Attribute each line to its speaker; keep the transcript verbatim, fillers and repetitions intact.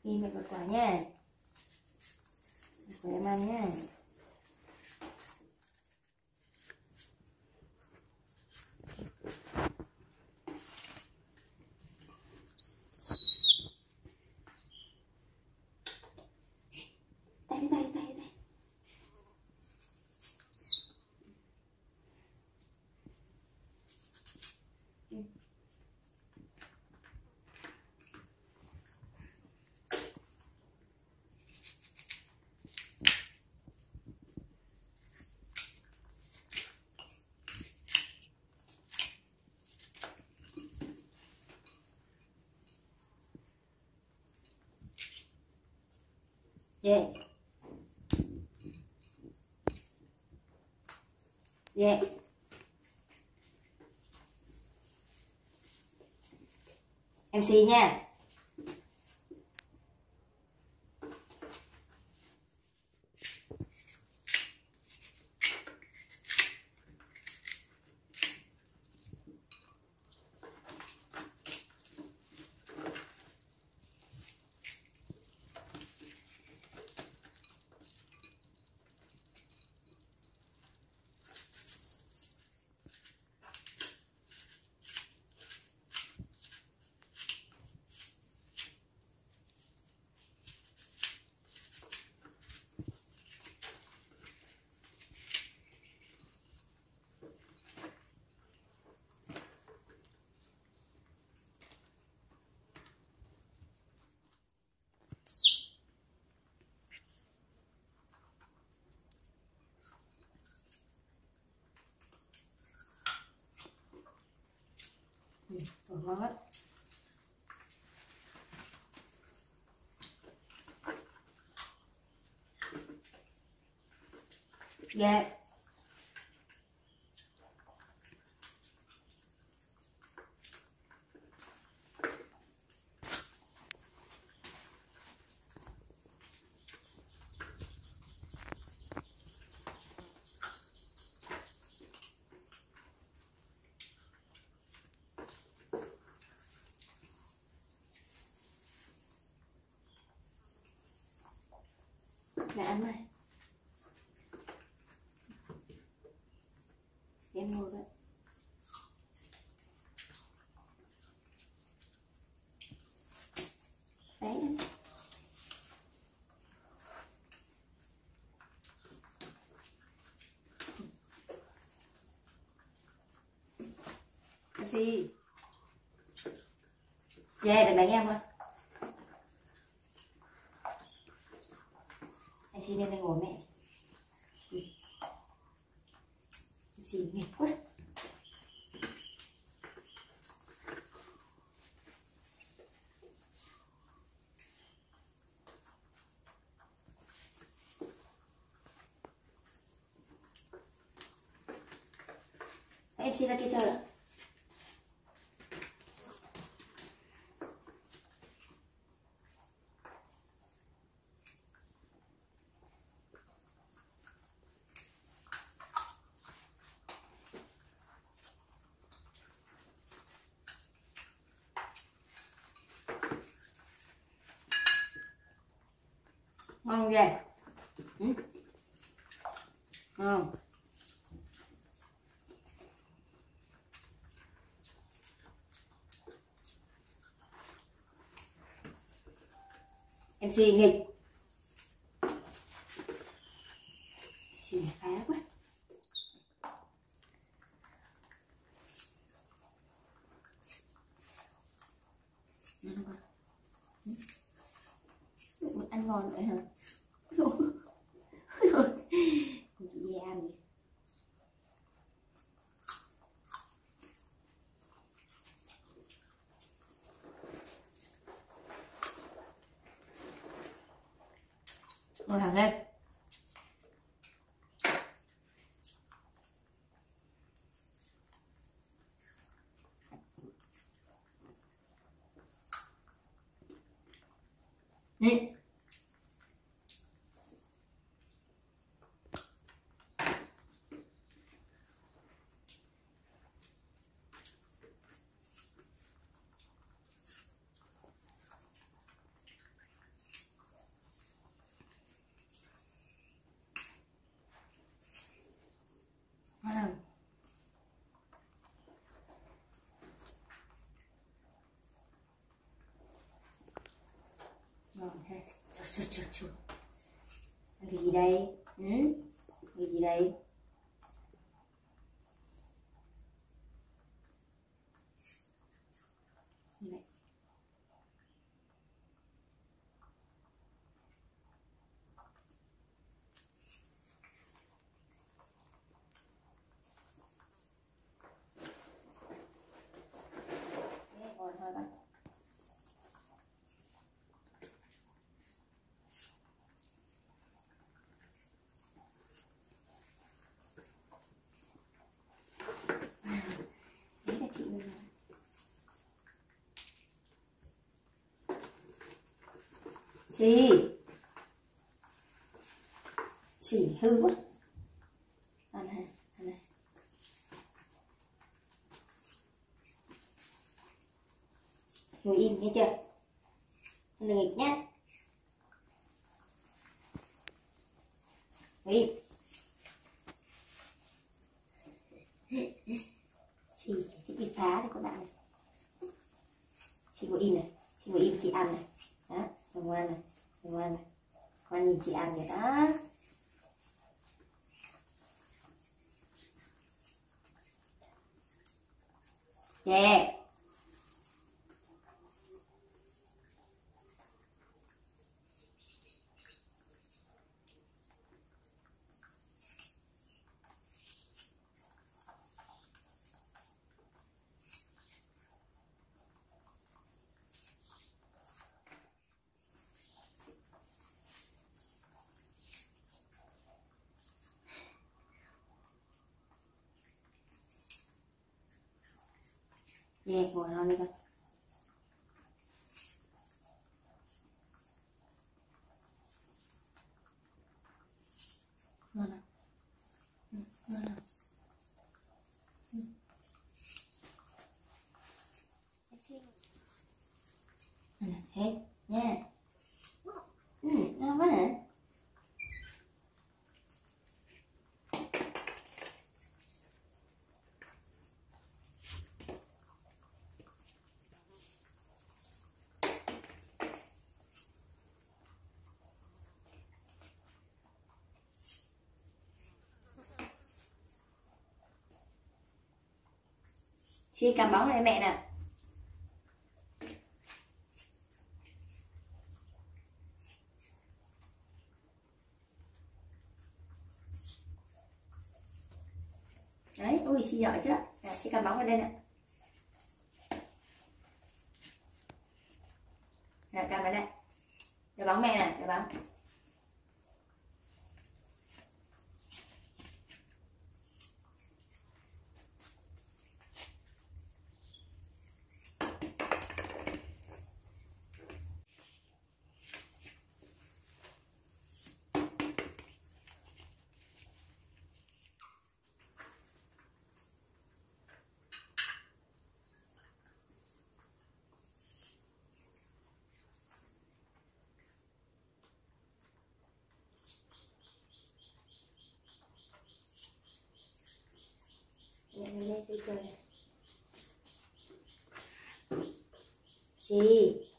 Speaker 1: Im mẹ quả nha. Để em ăn nha. Tay tay tay tay. Yeah. Yeah. em xê nha. Còn ngon hết. Dạ. Để ăn này. Em ngồi đấy. Đấy anh. em xê. Dạ, đừng đánh em ơi. em xê lên đây ngồi mẹ. em xê nghịch quá. em xê ra kia chờ đã. Ngon ghê. Ừ. Ngon. em xê nghịch. em xê này phá quá. Ăn quá. Ừ. Ăn ngon vậy hả? Chị về ăn đi. Ngồi hàng lên. Đi. chù chù chù. Cái gì đây? Ừ? Cái gì đây? Như vậy. Thế, ngồi thôi con. Đấy là chị mình. Chị chị hư quá. Ăn này, ăn này. Ngồi im nghe chưa? Đừng nghịch nhá. Ngồi im. Chị chỉ thích đi phá thôi các bạn này. Chị ngồi im này, chị ngồi im chị ăn này. Đó, ngoan này, ngoan này. Con nhìn chị ăn vậy đó. Yeah. Yeah, ngồi non đi con. Ngon nào. Ừ, ngon nào. Ừ. Ăn nào, hết nha. Ừ, ngon quá hả? Chị cầm bóng này mẹ nè. Đấy, ui chị giỏi chưa? À, chị cầm bóng vào đây nè. Nè, cầm vào đây. Để bóng mẹ nè, để bóng. Lên đây chơi này. Gì?